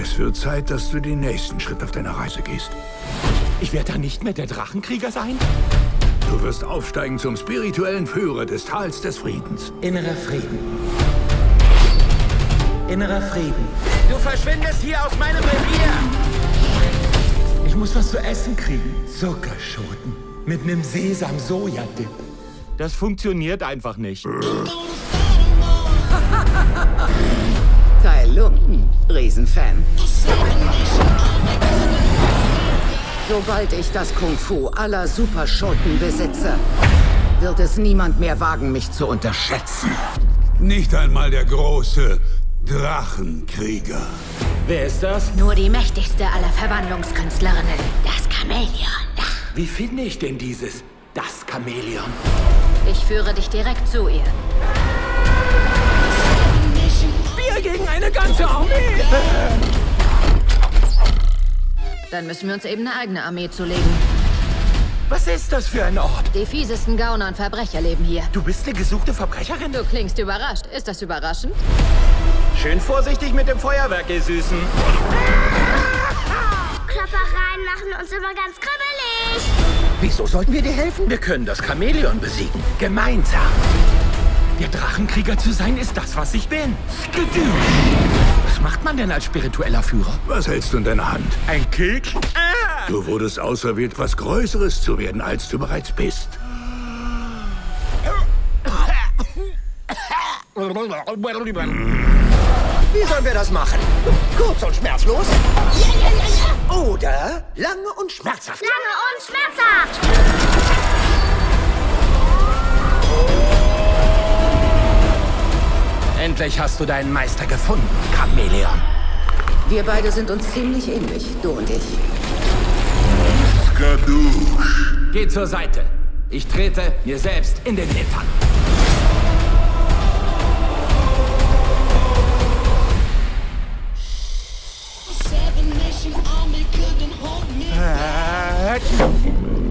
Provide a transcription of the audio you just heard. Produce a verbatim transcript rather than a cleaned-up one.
Es wird Zeit, dass du den nächsten Schritt auf deiner Reise gehst. Ich werde dann nicht mehr der Drachenkrieger sein? Du wirst aufsteigen zum spirituellen Führer des Tals des Friedens. Innerer Frieden. Innerer Frieden. Du verschwindest hier aus meinem Revier! Ich muss was zu essen kriegen. Zuckerschoten. Mit einem Sesam-Soja-Dip. Das funktioniert einfach nicht. Teil Lumpen, Riesenfan. Sobald ich das Kung-Fu aller Superschurken besitze, wird es niemand mehr wagen, mich zu unterschätzen. Nicht einmal der große Drachenkrieger. Wer ist das? Nur die mächtigste aller Verwandlungskünstlerinnen, das Chamäleon. Wie finde ich denn dieses, das Chamäleon? Ich führe dich direkt zu ihr. Wir gegen eine ganze Armee! Dann müssen wir uns eben eine eigene Armee zulegen. Was ist das für ein Ort? Die fiesesten Gauner und Verbrecher leben hier. Du bist eine gesuchte Verbrecherin? Du klingst überrascht. Ist das überraschend? Schön vorsichtig mit dem Feuerwerk, ihr Süßen. Kloppereien machen uns immer ganz kribbelig. Wieso sollten wir dir helfen? Wir können das Chamäleon besiegen. Gemeinsam. Der Drachenkrieger zu sein, ist das, was ich bin. Skidoo. Was macht man denn als spiritueller Führer? Was hältst du in deiner Hand? Ein Keks? Ah! Du wurdest auserwählt, was Größeres zu werden, als du bereits bist. Wie sollen wir das machen? Kurz und schmerzlos? Oder lange und schmerzhaft? Lange und schmerzhaft. Endlich hast du deinen Meister gefunden, Chamäleon. Wir beide sind uns ziemlich ähnlich, du und ich. Skadoosh. Geh zur Seite. Ich trete mir selbst in den Hintern. Seven Nation Army couldn't hold me.